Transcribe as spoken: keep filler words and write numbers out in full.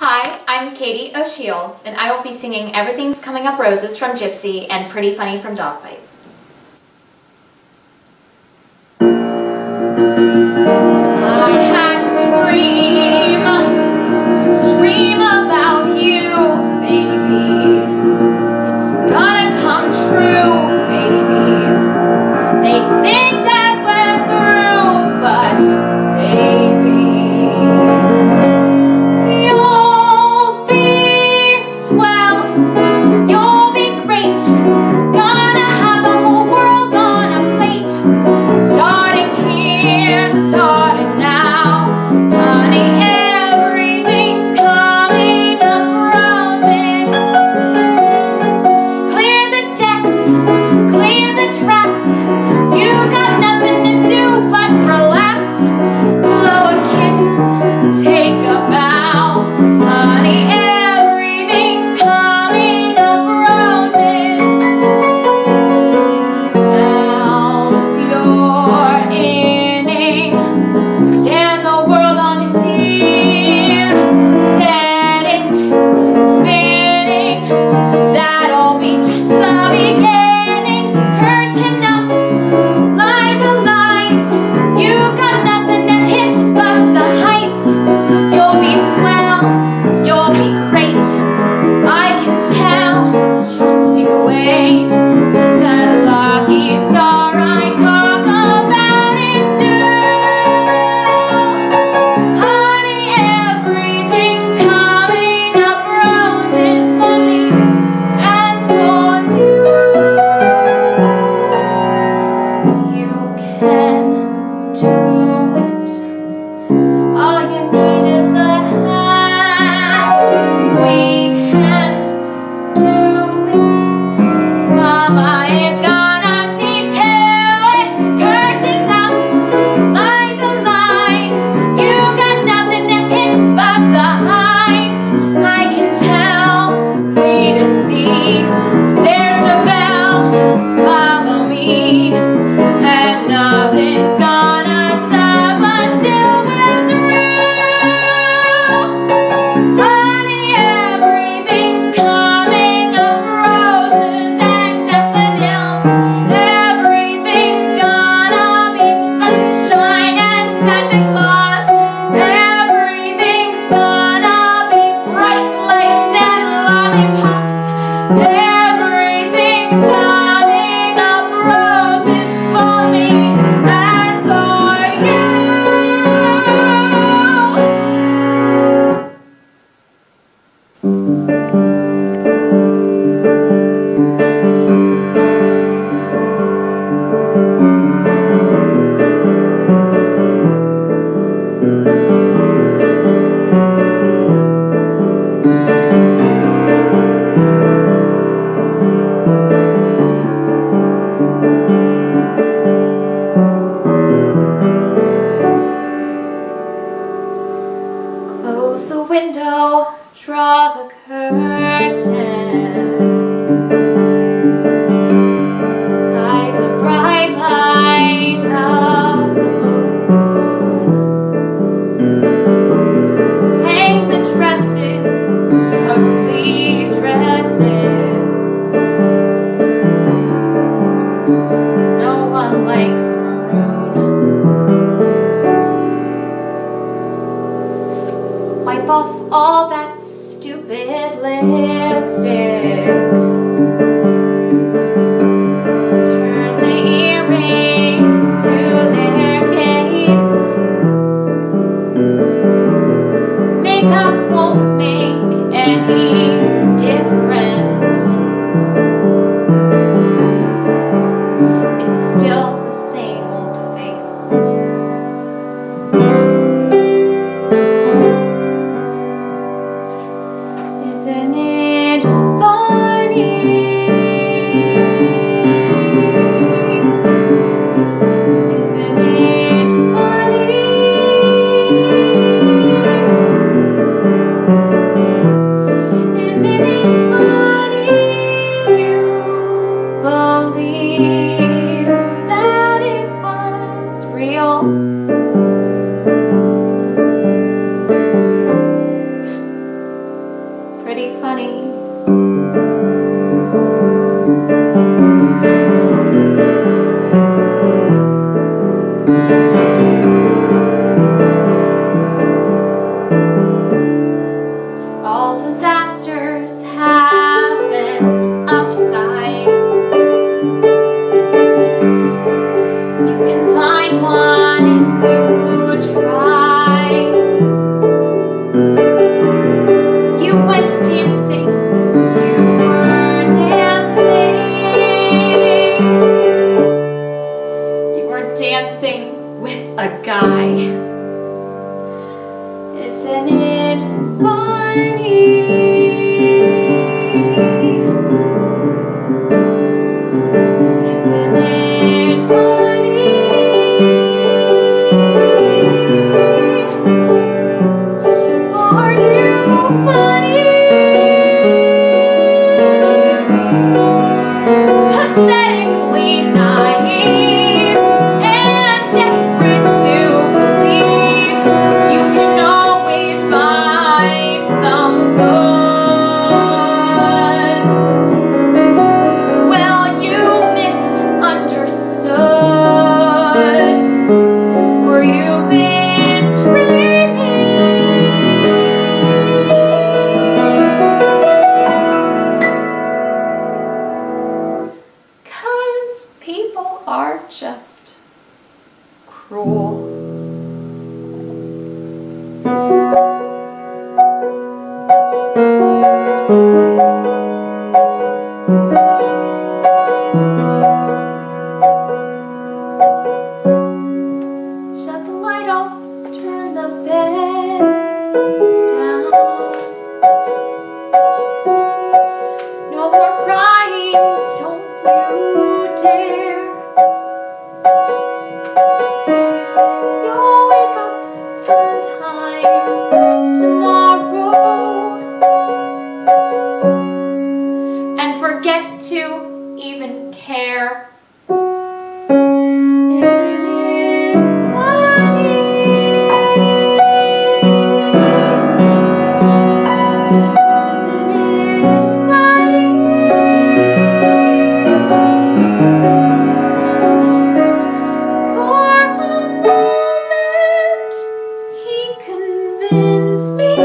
Hi, I'm Katherine O'Shields, and I will be singing Everything's Coming Up Roses from GYPSY and Pretty Funny from Dogfight. I had a dream, a dream about you, baby. It's gonna come true, baby. They think that we're through, but baby, you'll be swell, you'll be great. Gonna have the whole world on a plate. Starting here, starting now, honey, everything's coming up roses. Clear the decks, clear the tracks. You got nothing to do but relax. Blow a kiss, take a bow, honey, everything's coming up roses. Now's your inning. Stand the world on its ear. Set it spinning. That'll be just the beginning. Curtain up, light the lights. You got nothing to hit but the heights. You'll be swell, you'll be great. I can tell, just you wait. That lucky star I talk about is due. Honey, everything's coming up roses for me and for you. You can do it. All you need is a hand. We can do it. Mama is gonna see to it. Curtain up, light the lights. You got nothing to hit but the heights. I can tell, wait and see. There's the bell, follow me, and nothing's gonna stop us till we're through. Honey, everything's coming up roses and daffodils. Everything's gonna be sunshine and Santa Claus. Everything's gonna be bright lights and lollipops. Everything's coming up roses for me and for you. Close the window, draw the curtain. Hide the bright light of the moon. Hang the dresses, ugly dresses. No one likes maroon. Wipe off all that stupid lipstick. Turn the earrings to their case. Makeup won't make any difference. It's still the same old face. Isn't it funny? Isn't it funny? Isn't it funny? Isn't it funny? Are you funny? Pathetically naive and desperate to believe you can always find some good. Well, you misunderstood, or you've been dreaming. 'Cause people are just cruel. Shut the light off, turn the bed down. No more crying, don't you dare. You'll wake up sometime tomorrow and forget to even care. Isn't it funny? Isn't it funny? For a moment, he convinced me